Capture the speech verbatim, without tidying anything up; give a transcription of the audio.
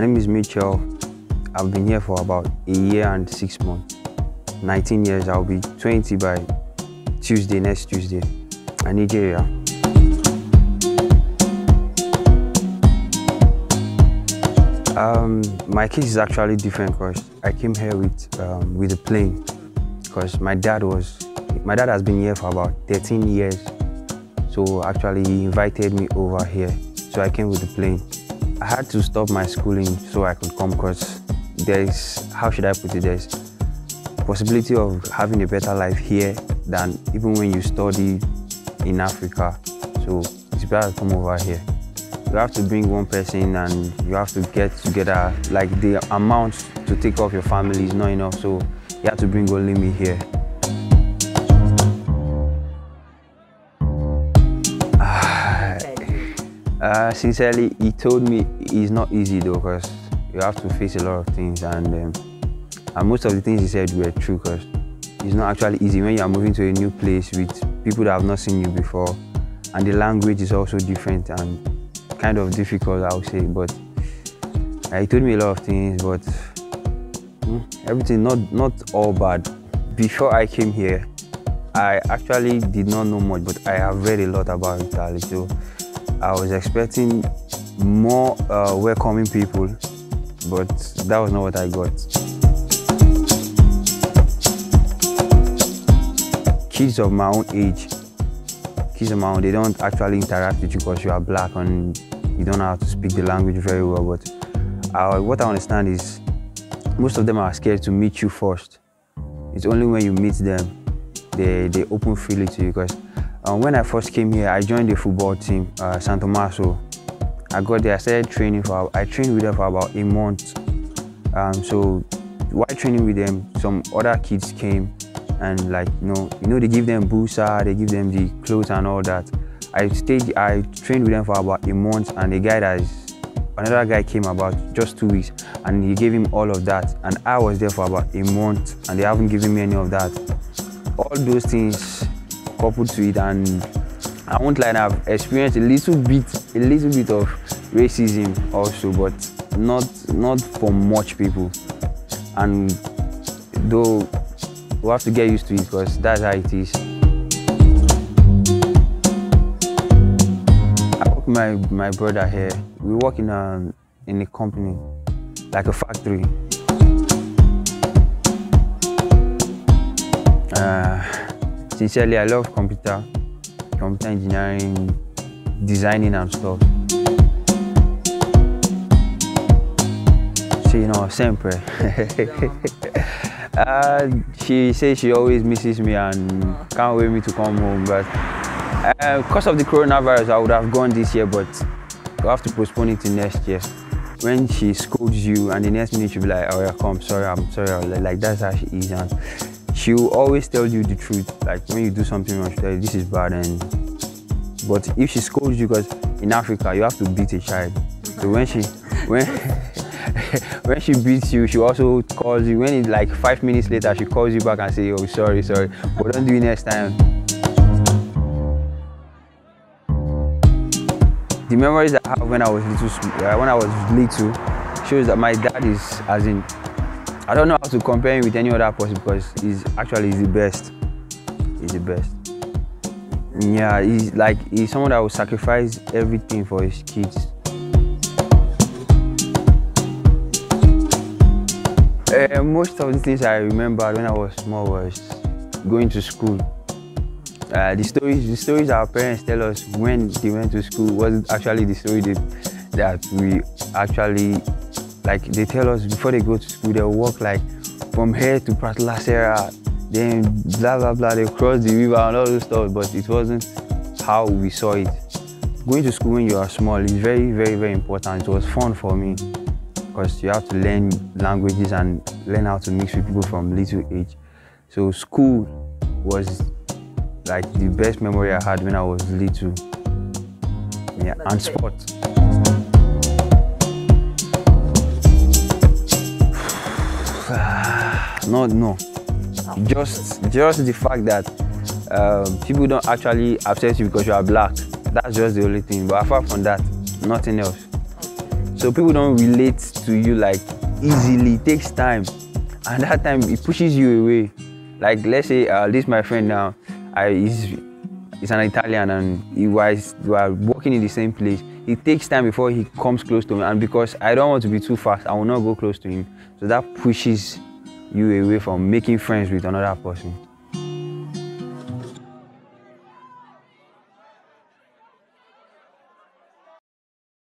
name is Mitchell. I've been here for about a year and six months. nineteen years, I'll be twenty by Tuesday, next Tuesday. In Nigeria. Um, my case is actually different because I came here with um, with a plane. Because my dad was, my dad has been here for about thirteen years. So actually he invited me over here. So I came with the plane. I had to stop my schooling so I could come because there's, how should I put it, there's possibility of having a better life here than even when you study in Africa. So it's better to come over here. You have to bring one person and you have to get together, like the amount to take off your family is not enough, so you have to bring only me here. Uh, sincerely, he told me it's not easy though, because you have to face a lot of things, and, um, and most of the things he said were true, because it's not actually easy when you are moving to a new place with people that have not seen you before, and the language is also different and kind of difficult, I would say. But uh, he told me a lot of things, but mm, everything not not all bad. Before I came here, I actually did not know much, but I have read a lot about Italy. So I was expecting more uh, welcoming people, but that was not what I got. Kids of my own age, kids of my own, they don't actually interact with you because you are black and you don't know how to speak the language very well. But uh, what I understand is most of them are scared to meet you first. It's only when you meet them, they, they open freely to you. Because Um, when I first came here, I joined the football team, uh, San Tommaso. I got there, I started training for, I trained with them for about a month. Um, so while training with them, some other kids came and like, you know, you know, they give them busa, they give them the clothes and all that. I stayed, I trained with them for about a month, and the guy that is, another guy came about just two weeks and he gave him all of that. And I was there for about a month and they haven't given me any of that. All those things coupled to it, and I won't lie, I've experienced a little bit, a little bit of racism also, but not not for much people. And though we have to get used to it because that's how it is. I work with my my brother here. We work in a in a company, like a factory. Uh, Sincerely, I love computer, computer engineering, designing and stuff. So, you know, sempre. uh, she says she always misses me and can't wait me to come home. But uh, because of the coronavirus, I would have gone this year, but we'll have to postpone it to next year. When she scolds you and the next minute she'll be like, oh yeah, come, sorry, I'm sorry. Like, that's how she is. And she will always tell you the truth. Like when you do something wrong, she'll tell you this is bad. And but if she scolds you, because in Africa you have to beat a child. So when she when when she beats you, she also calls you. When it's like five minutes later, she calls you back and say, oh sorry, sorry, but don't do it next time. The memories I have when I was little, uh, when I was little, shows that my dad is, as in, I don't know how to compare him with any other person because he's actually he's the best. He's the best. Yeah, he's like he's someone that will sacrifice everything for his kids. Uh, most of the things I remember when I was small was going to school. Uh, the stories, the stories our parents tell us when they went to school wasn't actually the story that, that we actually. Like they tell us before they go to school, they'll walk like from here to Pratlasera, then blah blah blah, they'll cross the river and all those stuff, but it wasn't how we saw it. Going to school when you are small is very, very, very important. It was fun for me because you have to learn languages and learn how to mix with people from little age. So school was like the best memory I had when I was little. Yeah, and sport. No, no. Just, just the fact that um, people don't actually accept you because you are black. That's just the only thing. But apart from that, nothing else. So people don't relate to you like easily. It takes time, and that time it pushes you away. Like let's say uh, this my friend now, I he's, he's an Italian and he was we are working in the same place. It takes time before he comes close to me, and because I don't want to be too fast, I will not go close to him. So that pushes you away from making friends with another person.